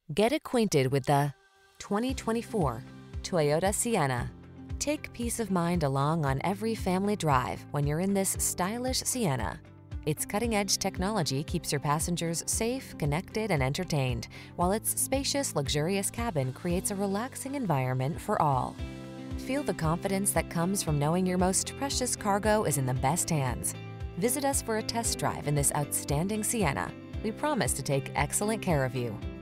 Get acquainted with the 2024 Toyota Sienna. Take peace of mind along on every family drive when you're in this stylish Sienna. Its cutting-edge technology keeps your passengers safe, connected, and entertained, while its spacious, luxurious cabin creates a relaxing environment for all. Feel the confidence that comes from knowing your most precious cargo is in the best hands. Visit us for a test drive in this outstanding Sienna. We promise to take excellent care of you.